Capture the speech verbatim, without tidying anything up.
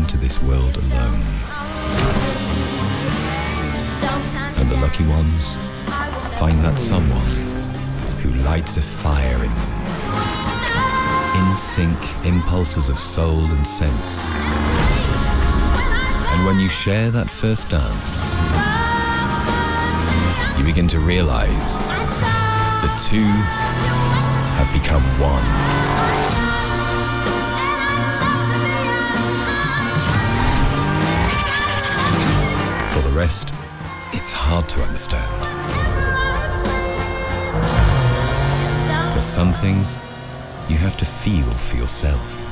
into this world alone. And the lucky ones find that someone who lights a fire in them. In sync impulses of soul and sense. And when you share that first dance, you begin to realize the two have become one. For the rest, it's hard to understand. For some things, you have to feel for yourself.